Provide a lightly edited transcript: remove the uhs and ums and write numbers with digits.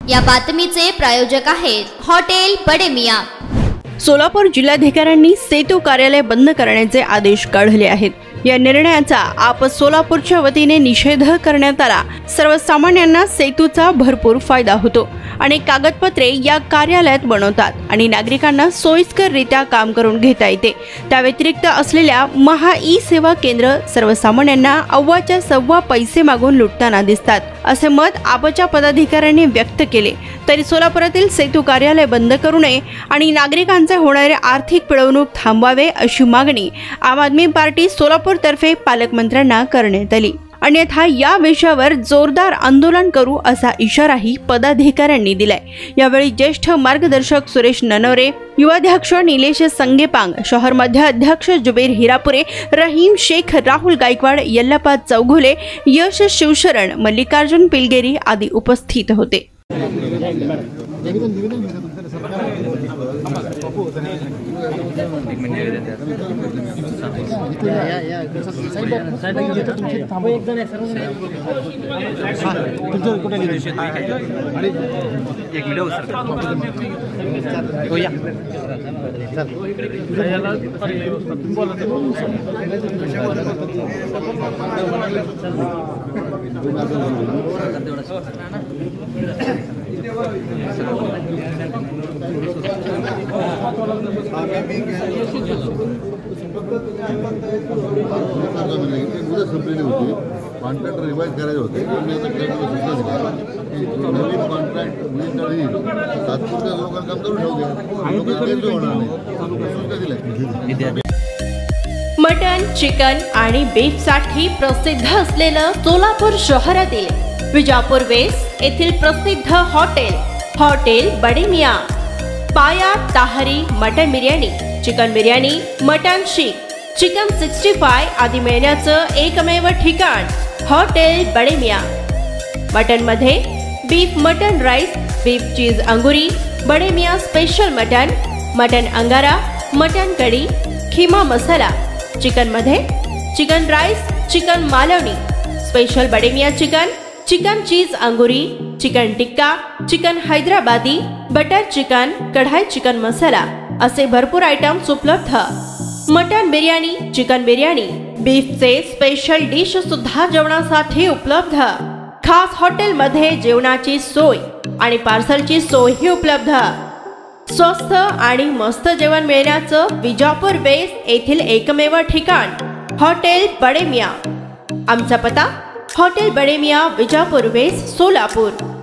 या बातमीचे प्रायोजक आहेत हॉटेल बडे मियां। सोलापूर जिल्हाधिकाऱ्यांनी सेतू कार्यालय बंद करण्याचे आदेश काढले आहेत। या निर्णयाचा आप सोलापूरच्या वतीने निषेध करण्यात आला। सर्वसामान्यांना सेतूचा भरपूर फायदा होतो आणि कागदपत्रे या कार्यालयात बनवतात आणि नागरिकांना सोयीस्कररित्या काम करून घेता येते। त्या व्यतिरिक्त असलेल्या महा ई सेवा केंद्र सर्वसामान्यांना अव्वाच्या सव्वा पैसे मागून लुटताना दिसतात, असे मत आपच्या पदाधिकाऱ्यांनी व्यक्त केले। तरी सोलापुरातील सेतू कार्यालय बंद करू नये आणि नागरिकांचे होणारे आर्थिक पिळवणूक थांबवावे अशी मागणी आम आदमी पार्टी सोलापूर तर्फे पालकमंत्र्यांना करण्यात आली। अन्यथा या विषयावर जोरदार आंदोलन करू असा इशाराही पदाधिकाऱ्यांनी दिलाय। यावेळी ज्येष्ठ मार्गदर्शक सुरेश ननवरे, युवाध्यक्ष निलेश संगेपांग, शहर मध्य अध्यक्ष जुबेर हिरापुरे, रहीम शेख, राहुल गायकवाड, यल्लापा चौघुले, यश शिवशरण, मल्लिकार्जुन पिलगेरी आदी उपस्थित होते। कॉन्ट्रॅक्ट रिवाइज करायचे होते, मी आता नवीन कॉन्ट्रॅक्ट तात्पुरत्या लोकांना काम करून ठेवते। मटन, चिकन आणि बीफ साठी प्रसिद्ध असलेलं सोलापूर शहरातील विजापूर वेस्ट येथील प्रसिद्ध hotel Bade Miyan. Paya tahari mutton biryani, chicken biryani, mutton seekh, chicken 65 आदी मिळण्याचं एकमेव ठिकाण हॉटेल बडे मियां। मटन मध्ये beef mutton rice, beef cheese अंगुरी, Bade Miyan special mutton, mutton अंगारा, मटन कढी, खीमा मसाला। चिकन मध्ये chicken rice, chicken Malvani, special Bade Miyan chicken, chicken cheese अंगुरी, chicken tikka, chicken Hyderabadi, butter chicken, kadai chicken masala असे भरपूर आयटम्स उपलब्ध। मटन बिर्याणी, चिकन बिर्याणी, बीफचे स्पेशल डिश सुद्धा जेवणासाठी उपलब्ध। खास हॉटेल मध्ये जेवणाची सोय आणि पार्सलची सोयही उपलब्ध। स्वस्त आणि मस्त जेवण मिळण्याचं विजापूर वेस्ट येथील एकमेव ठिकाण हॉटेल बडे मियां। आमचा पत्ता हॉटेल बडे मियां, विजापूर वेस्ट, सोलापूर।